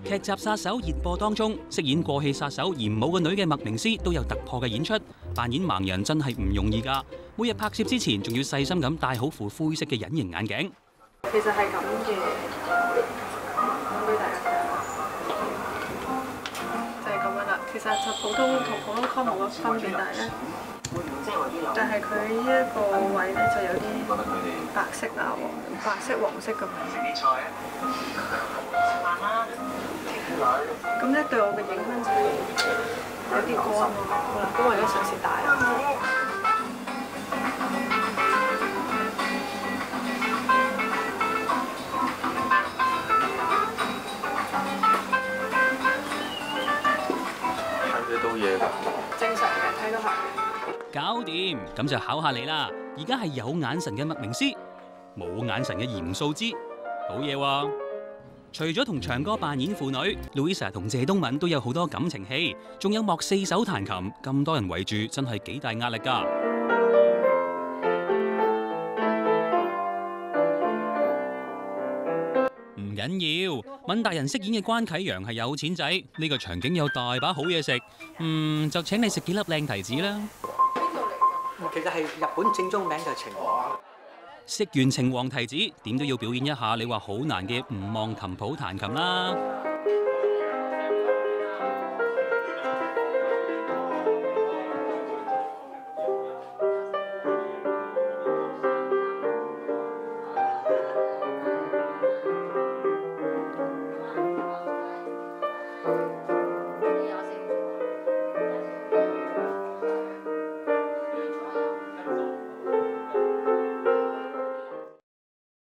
劇集《殺手》熱播當中，飾演過氣殺手嚴武個女嘅麥明詩都有突破嘅演出。扮演盲人真係唔容易㗎，每日拍攝之前仲要細心咁戴好副灰色嘅隱形眼鏡。 其實係咁嘅，講俾大家睇，就係咁樣啦。其實就普通同普通 con 冇乜分別，但係佢呢一個位咧就有啲白色啊、白色、黃色咁樣。咁咧對我嘅影響就係有啲光咯。好啦，咁我而家嘗試戴啦。 睇到嘢㗎， 正常嘅，睇到係。 搞掂，咁就考下你啦。而家係有眼神嘅麥明詩，冇眼神嘅嚴素芝，好嘢喎！除咗同長哥扮演父女 ，Louisa 同謝東閔都有好多感情戲，仲有莫四手彈琴，咁多人圍住，真係幾大壓力㗎。唔緊要，閔大人飾演嘅關啟陽係有錢仔，呢個場景有大把好嘢食，就請你食幾粒靚提子啦。 其實係日本正宗名就係晴王。 食完晴王提子，點都要表演一下你話好難嘅吳望琴譜彈琴啦。